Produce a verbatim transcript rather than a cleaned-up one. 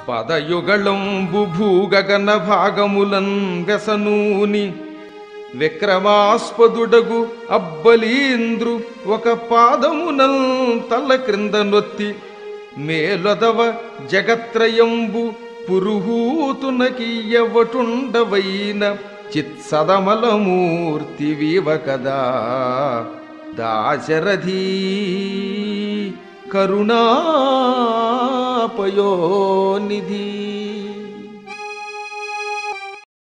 పదయుగళంబు భూగగన భాగములన్ వెసనూని విక్రమాస్పదుడగు అబ్బలీంద్రు ఒక పాదమునల్ తల క్రింద నొత్తి మేలొదవ జగత్రయంబు పురుహూతునకియ్యవటుండవైన చిత్సదమలమూర్తి వివ కదా దాశరథీ కరుణాపయోనిధి.